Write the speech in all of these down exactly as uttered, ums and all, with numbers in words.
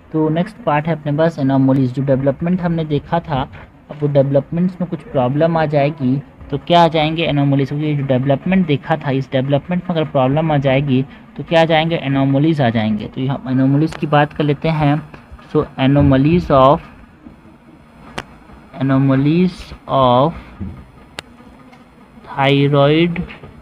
तो next part है अपने पास एनोमलीज। जो डेवलपमेंट हमने देखा था, अब वो डेवलपमेंट्स में कुछ प्रॉब्लम आ जाएगी तो क्या आ जाएंगे एनोमलीज। क्योंकि जो डेवलपमेंट देखा था, इस डेवलपमेंट में अगर प्रॉब्लम आ जाएगी तो क्या आ जाएंगे, एनोमलीज आ जाएंगे। तो हम एनोमलीज की बात कर लेते हैं। So anomalies of anomalies of thyroid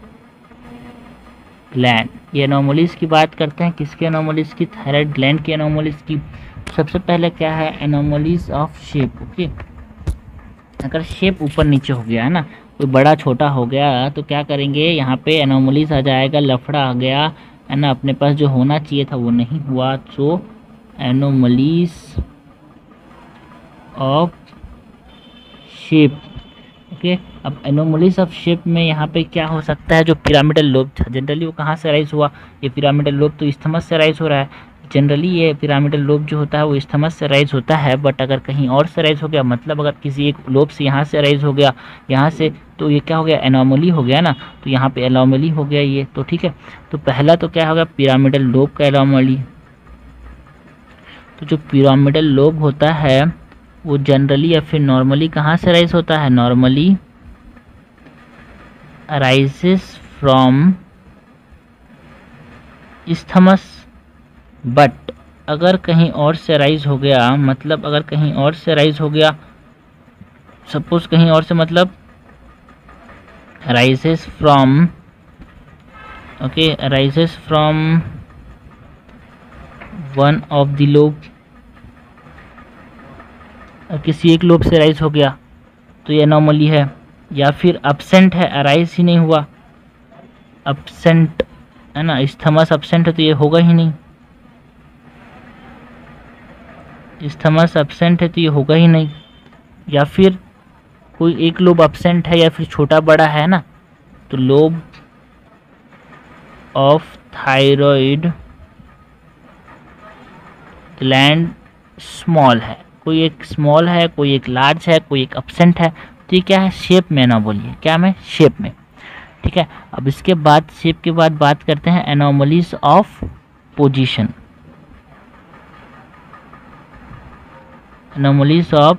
gland. ये एनोमलीज की बात करते हैं, किसके एनोमलीज की, थायराइड ग्लैंड की एनोमलीज की। सबसे पहले क्या है, एनोमलीज ऑफ शेप। ओके, अगर शेप ऊपर नीचे हो गया है ना, कोई बड़ा छोटा हो गया तो क्या करेंगे, यहाँ पे एनोमलीज आ जाएगा, लफड़ा आ गया है ना, अपने पास जो होना चाहिए था वो नहीं हुआ। So anomalies of shape. Okay, अब एनोमलीज ऑफ शेप में यहाँ पे क्या हो सकता है, जो पिरामिडल लोब था जनरली वो कहाँ से राइज हुआ, ये पिरामिडल लोब तो इस्थमस से राइज हो रहा है। जनरली ये पिरामिडल लोब जो होता है वो इस्थमस से राइज होता है, बट अगर कहीं और से राइज हो गया, मतलब अगर किसी एक लोब से यहाँ से राइज हो गया, यहाँ से, तो ये क्या हो गया, एनोमली हो गया ना। तो यहाँ पे एनोमली हो गया ये, तो ठीक है। तो पहला तो क्या होगा, पिरामिडल लोब का एनोमली। तो जो पिरामिडल लोब होता है वो जनरली या फिर नॉर्मली कहाँ से राइज होता है, normally arises from isthmus, but अगर कहीं और से राइज हो गया, मतलब अगर कहीं और से राइज हो गया, सपोज कहीं और से, मतलब arises from, okay, arises from one of the lobe, किसी एक लोब से राइज हो गया तो ये एनोमली है। या फिर अब्सेंट है, अराइज ही नहीं हुआ, अब्सेंट है ना, इस्थमस अब्सेंट है तो ये होगा ही नहीं, इस्थमस अब्सेंट है तो ये होगा ही नहीं। या फिर कोई एक लोब अब्सेंट है या फिर छोटा बड़ा है ना, तो lobe of thyroid gland small है, कोई एक स्मॉल है, कोई एक लार्ज है, कोई एक अब्सेंट है। तो ये क्या है, शेप में ना बोलिए, क्या में, शेप में, ठीक है। अब इसके बाद शेप के बाद बात करते हैं anomalies of position. Anomalies of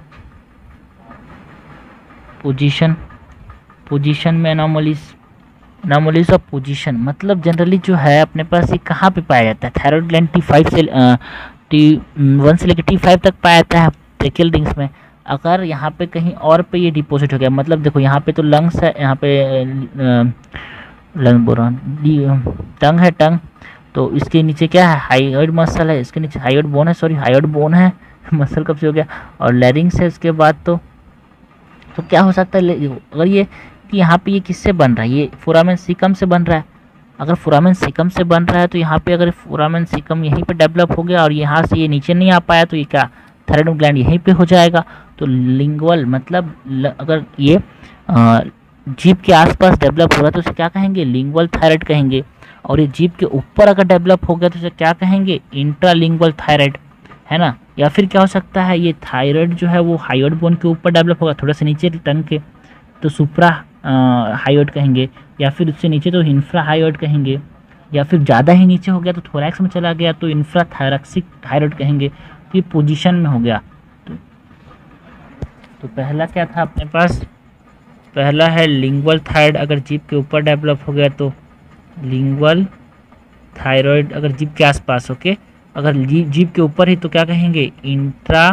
position, position में एनोमलीज, एनोमलीज ऑफ पोजीशन मतलब जनरली जो है अपने पास ये कहाँ पे पाया जाता है, थायराइड ग्लैंड टी फाइव से टी वन से लेकर टी फाइव तक पाया जाता है ब्रेकियल रिंग्स में। अगर यहाँ पे कहीं और पे ये डिपॉजिट हो गया, मतलब देखो यहाँ पे तो लंग्स है, यहाँ पे लंग बोल रहा हूँ, टंग है, टंग, तो इसके नीचे क्या है, हाइयोइड मसल है, इसके नीचे हाइयोइड बोन है, सॉरी हाइयोइड बोन है मसल कब से हो गया, और लैरिंग्स है इसके बाद। तो तो क्या हो सकता है, अगर ये कि यहाँ पे ये किससे बन रहा है, ये फोरामेन सीकम से बन रहा है। अगर फोरामेन सीकम से बन रहा है तो यहाँ पे अगर फोरामेन सीकम यहीं पे डेवलप हो गया और यहाँ से ये नीचे नहीं आ पाया तो ये क्या, थायराइड ग्लैंड यहीं पे हो जाएगा। तो लिंगुअल मतलब ल, अगर ये जीभ के आसपास डेवलप हो रहा है तो उसे क्या कहेंगे, लिंगुअल थायराइड कहेंगे। और ये जीभ के ऊपर अगर डेवलप हो गया तो उसे क्या कहेंगे, इंट्रालिंगुअल थायराइड, है ना। या फिर क्या हो सकता है, ये थायराइड जो है वो हाइयोइड बोन के ऊपर डेवलप होगा, थोड़ा सा नीचे टंग के, तो सुप्रा हाइयोइड कहेंगे। या फिर उससे नीचे तो इंफ्रा हाइयोइड कहेंगे। या फिर ज़्यादा ही नीचे हो गया तो थोरैक्स में चला गया तो इंफ्रा थायरैक्सिक थायराइड कहेंगे। तो ये पोजीशन में हो गया। तो, तो पहला क्या था अपने पास, पहला है लिंगुअल थायराइड, अगर जीभ के ऊपर डेवलप हो गया तो लिंगुअल थायराइड, अगर जीभ के आसपास, ओके, अगर जीभ के ऊपर ही तो क्या कहेंगे, इंट्रा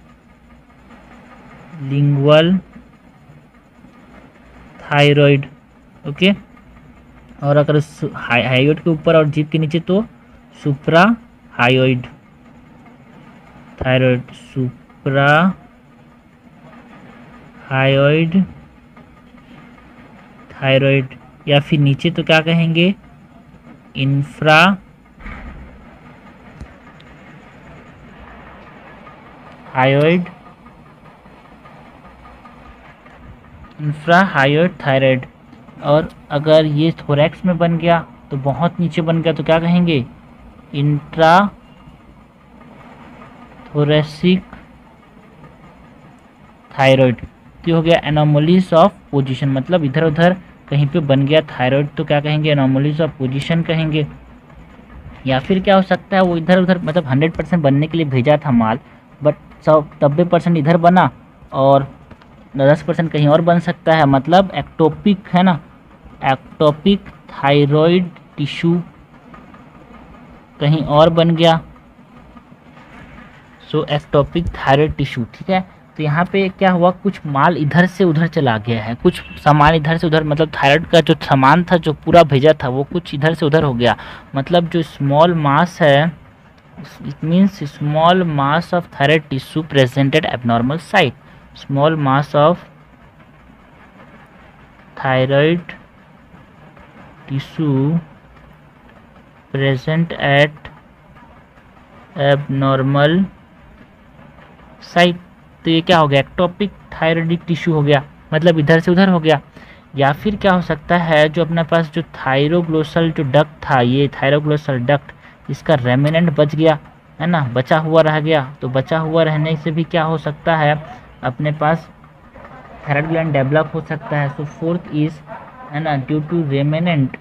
लिंगुअल थायराइड, ओके। और अगर हाइयोइड के ऊपर और जीभ के नीचे तो सुप्रा हाइयोइड थायराइड, सुप्रा हाइयोइड थायराइड। या फिर नीचे तो क्या कहेंगे, infra hyoid infra hyoid thyroid. और अगर ये थोरैक्स में बन गया तो बहुत नीचे बन गया तो क्या कहेंगे, इंट्रा थोरेसिक थायराइड। तो हो गया एनोमलीज ऑफ पोजीशन, मतलब इधर उधर कहीं पे बन गया थायराइड तो क्या कहेंगे, एनोमलीज ऑफ पोजीशन कहेंगे। या फिर क्या हो सकता है वो इधर उधर मतलब हंड्रेड परसेंट बनने के लिए भेजा था माल, बट सब नब्बे परसेंट इधर बना और दस परसेंट कहीं और बन सकता है, मतलब एक्टोपिक है ना, एक्टोपिक थायराइड टिश्यू कहीं और बन गया। सो एक्टोपिक थायराइड टिश्यू, ठीक है। तो यहाँ पे क्या हुआ, कुछ माल इधर से उधर चला गया है, कुछ सामान इधर से उधर, मतलब थायराइड का जो सामान था जो पूरा भेजा था वो कुछ इधर से उधर हो गया। मतलब जो स्मॉल मास है, it means small mass of thyroid tissue presented abnormal site, small mass of thyroid tissue present at abnormal site. तो ये क्या हो गया, एक्टोपिक थायराइडिक टिश्यू हो गया, मतलब इधर से उधर हो गया। या फिर क्या हो सकता है, जो अपने पास जो थायरोग्लोसल जो डक्ट था, ये थायरोग्लोसल डक्ट, इसका रेमिनेंट बच गया है ना, बचा हुआ रह गया। तो बचा हुआ रहने से भी क्या हो सकता है, अपने पास थायराइड ग्लैंड डेवलप हो सकता है। सो फोर्थ इज है ना, due to remnant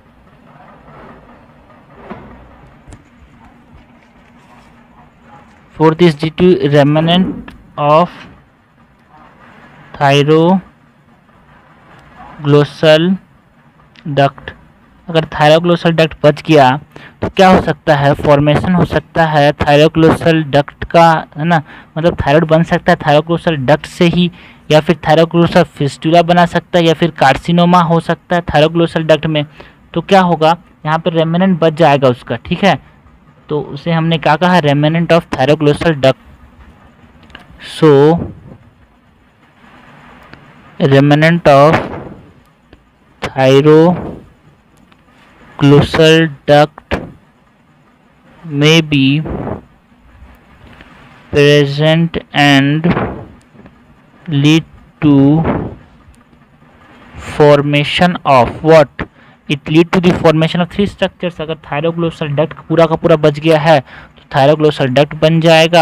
fourth is due to remnant of thyroglossal duct. अगर थायरोग्लोसल डक्ट बच गया तो क्या हो सकता है, फॉर्मेशन हो सकता है थायरोग्लोसल डक्ट का, है ना, मतलब थायराइड बन सकता है थायरोग्लोसल डक्ट से ही, या फिर थायरोग्लोसल फिस्टुला बना सकता है, या फिर कार्सिनोमा हो सकता है थायरोग्लोसल डक्ट में। तो क्या होगा, यहाँ पे रेमिनेंट बच जाएगा उसका, ठीक है। तो उसे हमने क्या कहा, remnant of thyroglossal duct. So remnant of thyroglossal duct may be present and lead to formation of what, it lead to the formation of three structures। अगर थायरोग्लोसल डक्ट पूरा का पूरा बच गया है तो थायरोग्लोसल डक्ट बन जाएगा,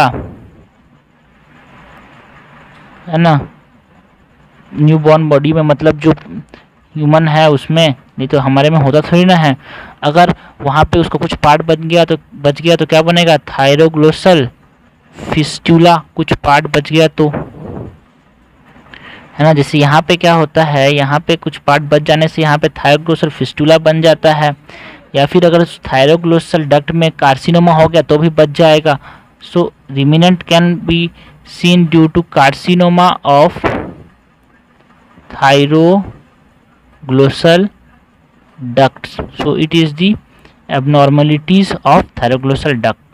है ना, न्यूबॉर्न बॉडी में, मतलब जो ह्यूमन है उसमें, नहीं तो हमारे में होता थोड़ी ना है। अगर वहाँ पे उसको कुछ पार्ट बच गया तो बच गया तो क्या बनेगा, थायरोग्लोसल फिस्टुला, कुछ पार्ट बच गया तो, है ना। जैसे यहाँ पे क्या होता है, यहाँ पे कुछ पार्ट बच जाने से यहाँ पे थायरोग्लोसल फिस्टुला बन जाता है। या फिर अगर थायरोग्लोसल डक्ट में कार्सिनोमा हो गया तो भी बच जाएगा। So remnant can be seen due to carcinoma of thyroglossal ducts. So it is the abnormalities of thyroglosal duct.